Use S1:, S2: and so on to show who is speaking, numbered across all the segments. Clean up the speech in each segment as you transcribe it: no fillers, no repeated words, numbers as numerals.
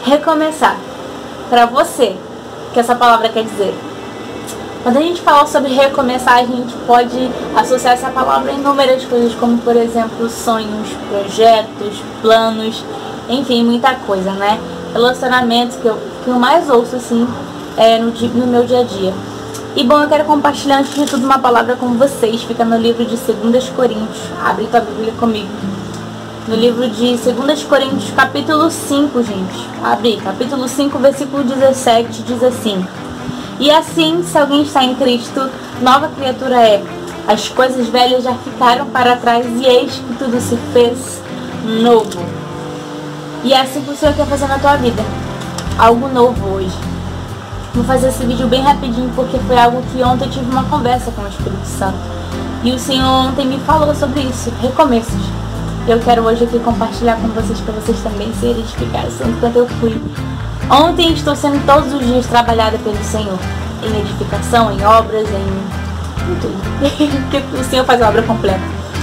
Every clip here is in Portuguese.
S1: recomeçar. Para você, o que essa palavra quer dizer? Quando a gente fala sobre recomeçar, a gente pode associar essa palavra a inúmeras coisas, como por exemplo, sonhos, projetos, planos, enfim, muita coisa, né? Relacionamentos que eu mais ouço assim no meu dia a dia. E bom, eu quero compartilhar antes de tudo uma palavra com vocês. Fica no livro de 2 Coríntios. Abre tua Bíblia comigo. No livro de 2 Coríntios, capítulo 5, gente. Abre, capítulo 5, versículo 17, diz assim: E assim, se alguém está em Cristo, nova criatura é. As coisas velhas já ficaram para trás e eis que tudo se fez novo. E é assim que o Senhor quer fazer na tua vida. Algo novo hoje. Vou fazer esse vídeo bem rapidinho porque foi algo que ontem eu tive uma conversa com o Espírito Santo. E o Senhor ontem me falou sobre isso, recomeços. Eu quero hoje aqui compartilhar com vocês, para vocês também se edificarem, tanto quanto eu fui. Ontem estou sendo todos os dias trabalhada pelo Senhor. Em edificação, em obras, em tudo. Porque o Senhor faz a obra completa.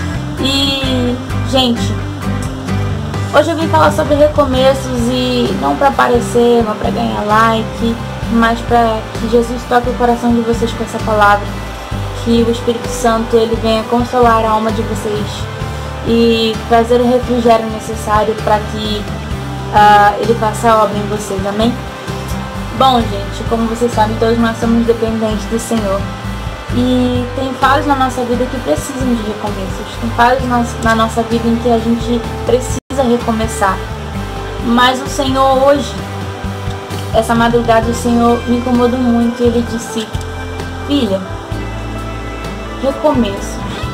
S1: E, gente, hoje eu vim falar sobre recomeços e não para aparecer, não para ganhar like, mas para que Jesus toque o coração de vocês com essa palavra, que o Espírito Santo ele venha consolar a alma de vocês e trazer o refrigério necessário para que ele faça a obra em vocês, amém? Bom, gente, como vocês sabem, todos nós somos dependentes do Senhor e tem fases na nossa vida que precisam de recomeços, tem fases na nossa vida em que a gente precisa recomeçar, mas o Senhor hoje, essa madrugada, o Senhor me incomodou muito e Ele disse: filha, recomeços.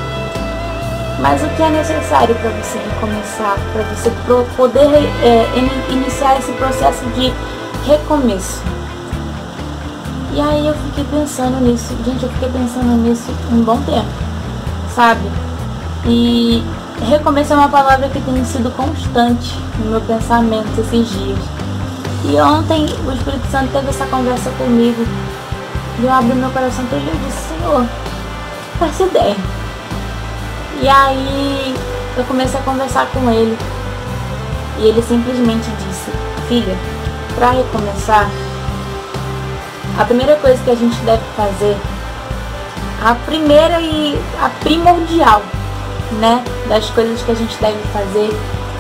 S1: Mas o que é necessário para você recomeçar, para você poder iniciar esse processo de recomeço? E aí eu fiquei pensando nisso, gente, eu fiquei pensando nisso um bom tempo, sabe? E recomeço é uma palavra que tem sido constante no meu pensamento esses dias. E ontem o Espírito Santo teve essa conversa comigo e eu abri meu coração todo e disse: Senhor, faça ideia. E aí eu comecei a conversar com ele e ele simplesmente disse: filha, para recomeçar, a primeira coisa que a gente deve fazer, a primeira e a primordial, né, das coisas que a gente deve fazer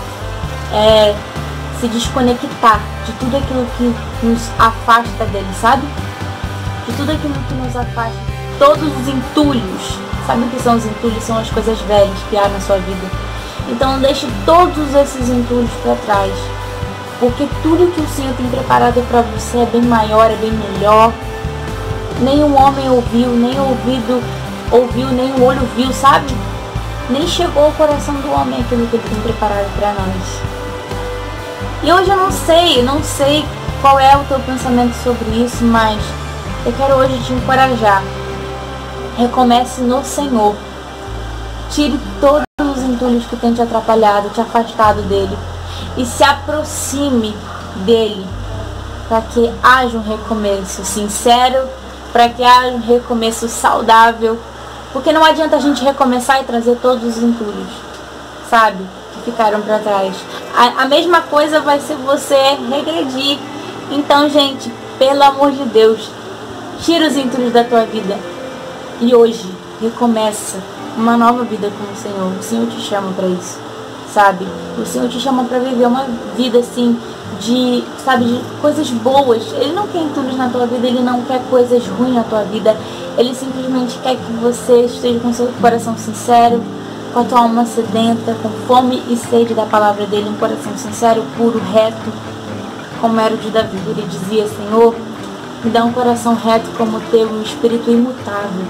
S1: é se desconectar de tudo aquilo que nos afasta dele, sabe? De tudo aquilo que nos afasta, todos os entulhos. Sabe o que são os entulhos? São as coisas velhas que há na sua vida. Então deixe todos esses entulhos para trás, porque tudo que o Senhor tem preparado para você é bem maior, é bem melhor. Nenhum homem ouviu, nem ouvido ouviu, nem o olho viu, sabe? Nem chegou ao coração do homem aquilo que ele tem preparado para nós. E hoje eu não sei qual é o teu pensamento sobre isso, mas eu quero hoje te encorajar. Recomece no Senhor. Tire todos os entulhos que tem te atrapalhado, te afastado dele, e se aproxime dele, para que haja um recomeço sincero, para que haja um recomeço saudável, porque não adianta a gente recomeçar e trazer todos os entulhos, sabe, que ficaram para trás. A mesma coisa vai ser você regredir. Então, gente, pelo amor de Deus, tira os entulhos da tua vida e hoje recomeça uma nova vida com o Senhor. O Senhor te chama para isso, sabe? O Senhor te chama para viver uma vida assim de coisas boas. Ele não quer entulhos na tua vida, ele não quer coisas ruins na tua vida. Ele simplesmente quer que você esteja com seu coração sincero, com a tua alma sedenta, com fome e sede da palavra dele, um coração sincero, puro, reto, como era o de Davi. Ele dizia: Senhor, me dá um coração reto como o teu, um espírito imutável.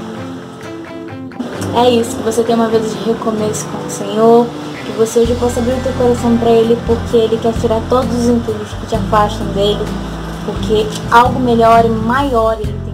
S1: É isso, que você tenha uma vida de recomeço com o Senhor, que você hoje possa abrir o teu coração para Ele, porque Ele quer tirar todos os entulhos que te afastam dele, porque algo melhor e maior Ele